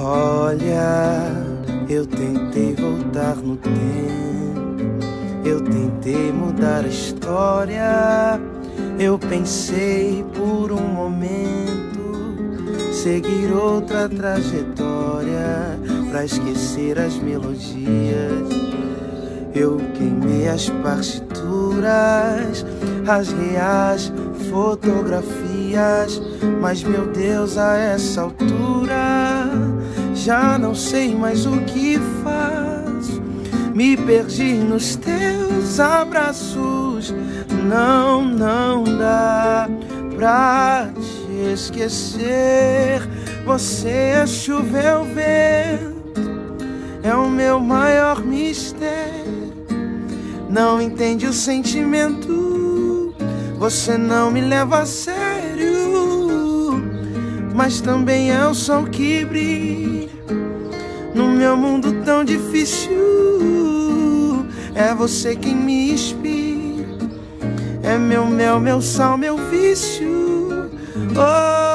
Olha, eu tentei voltar no tempo, eu tentei mudar a história. Eu pensei por um momento seguir outra trajetória pra esquecer as melodias. Eu queimei as partituras, rasguei as fotografias, mas meu Deus, a essa altura já não sei mais o que faço. Me perdi nos teus abraços. Não dá pra te esquecer. Você é chuva, é o vento, é o meu maior mistério. Não entende o sentimento, você não me leva a sério, mas também é o sol que brilha no meu mundo tão difícil. É você quem me inspira, é meu mel, meu sal, meu vício. Oh,